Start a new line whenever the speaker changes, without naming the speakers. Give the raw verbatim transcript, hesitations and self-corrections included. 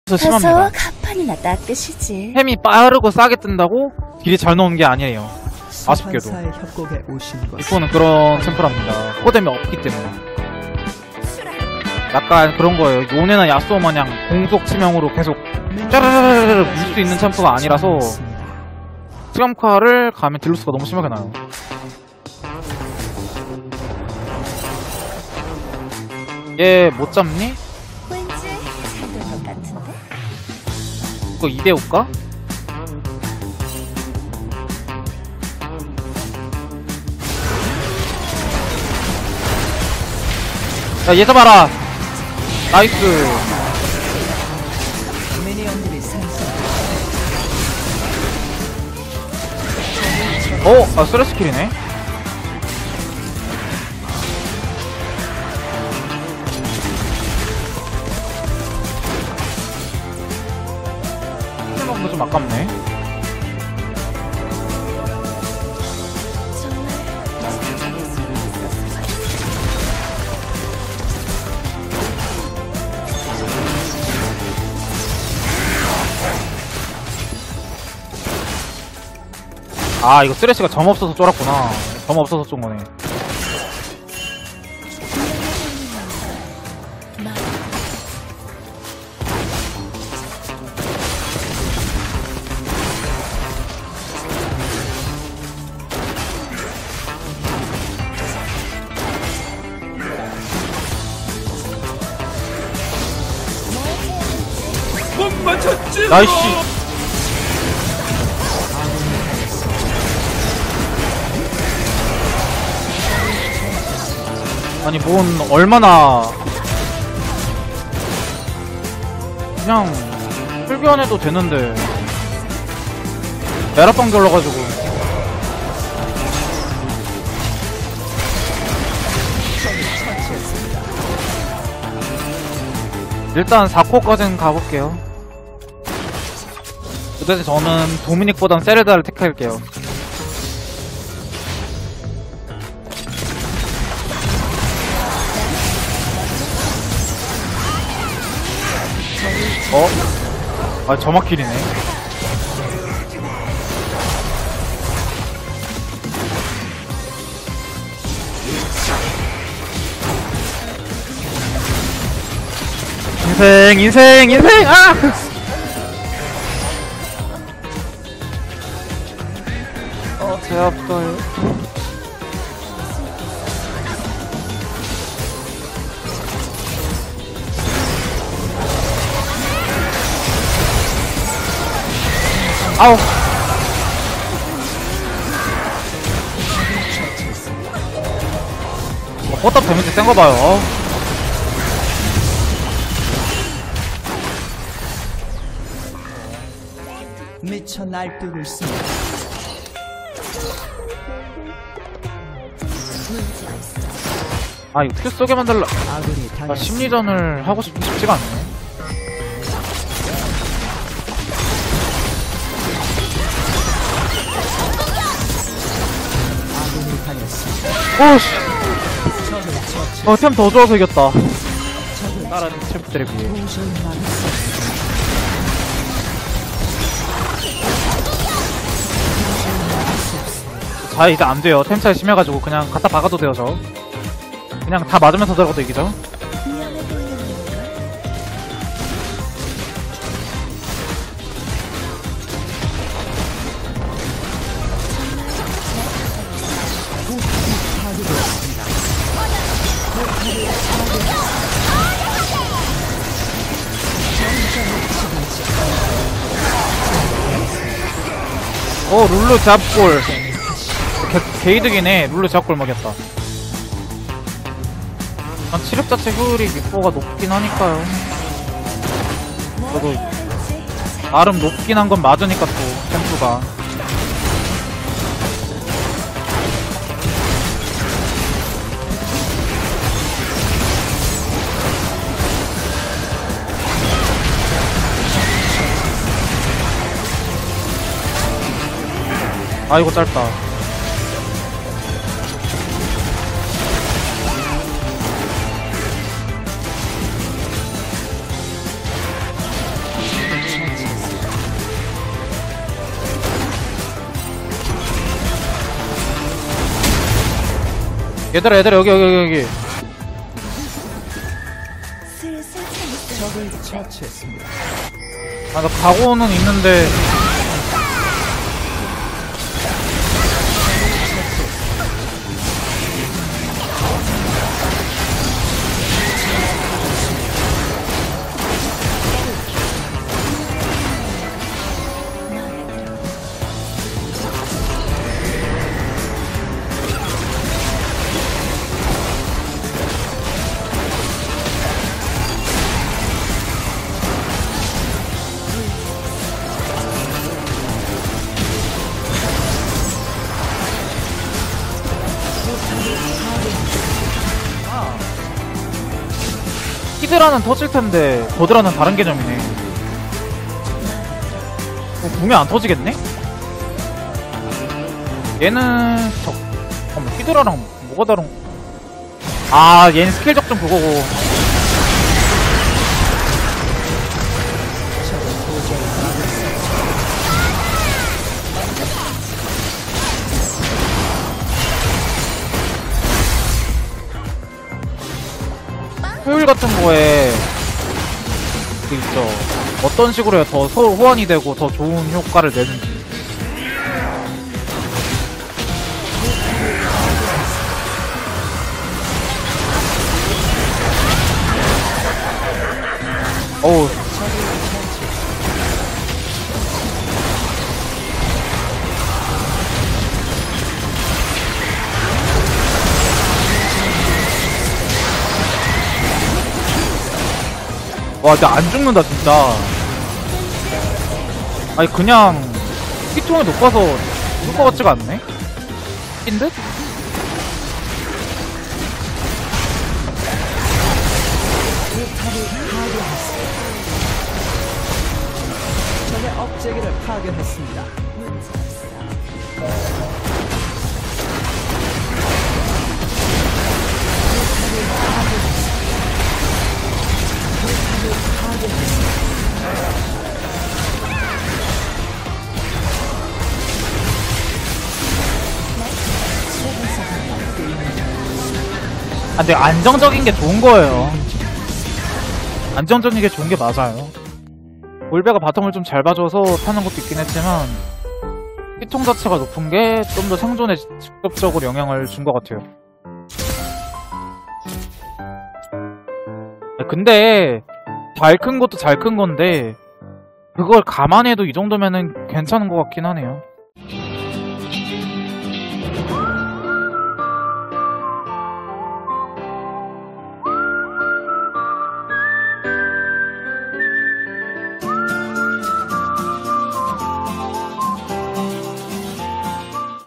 가서
심합니다.
간판이나 닦으시지.
햄이 빠르고 싸게 뜬다고 딜이 잘 나오는 게 아니에요. 아쉽게도 이코는 그런 챔프랍니다. 코뎀이 없기 때문에 약간 그런 거예요. 요네나 야스오 마냥 공속 치명으로 계속 짜르르르르 물 수 있는 챔프가 아니라서 트럼카를 가면 딜로스가 너무 심하게 나요. 얘 못 잡니?
왠지 잘될 것 같은데?
이거 이 대 오일까? 야, 얘 잡아라! 나이스! 어? 아, 쓰레스킬이네? 힐먹는 거 좀 아깝네. 아, 이거 쓰레쉬가 점 없어서 쫄았구나. 점 없어서 쫀 거네.
못 맞췄지.
나이씨. 아니 뭔 얼마나 그냥 풀교환 해도 되는데 메라빵 결러가지고 일단 사 코까지는 가볼게요. 그래서 저는 도미닉보단 세레다를 택할게요. 어? 아, 저마킬이네. 인생, 인생, 인생! 아! 어, 제 아파요. 아우. 어, 포탑 데미지 센 거 봐요. 어우.
미쳐 날뛰고 있습니다.
아, 이거 큐 쏘게 만들라. 아, 심리전을 하고 싶, 싶지가 않네. 오씨. 어, 템 더 좋아서 이겼다. 다른 챔프들에 비해. 자, 이제 안 돼요. 템 차이 심해가지고 그냥 갖다 박아도 돼요, 저. 그냥 다 맞으면서 들어가도 이기죠. 어, 룰루 잡골. 게이득이네. 룰루 잡골 먹였다. 난 치력 자체 효율이 미포가 높긴 하니까요. 저도 나름 높긴 한 건 맞으니까 또 템프가. 아이고 짧다. 얘들아 얘들아 여기 여기 여기 여기.
슬슬 재밌어.
적을 처치했습니다.
아 나 각오는 있는데 히드라는 터질 텐데 버드라는 다른 개념이네. 어, 보면 안 터지겠네? 얘는 저 잠깐만 히드라랑 뭐가 다른? 아 얘는 스킬 적중 그거고. 효율 같은 거에 그 있죠. 어떤 식으로 해야 더 서로 호환이 되고 더 좋은 효과를 내는지. 어우. 와, 근데 안 죽는다, 진짜. 아니, 그냥, 피통이 높아서 죽을 것 같지가 않네? 인 듯?
적의 업체기를 파괴했습니다.
아, 근데 안정적인 게 좋은 거예요. 안정적인 게 좋은 게 맞아요. 올베가 바텀을 좀 잘 봐줘서 타는 것도 있긴 했지만 피통 자체가 높은 게 좀 더 생존에 직접적으로 영향을 준 것 같아요. 근데 잘 큰 것도 잘 큰 건데 그걸 감안해도 이 정도면은 괜찮은 것 같긴 하네요.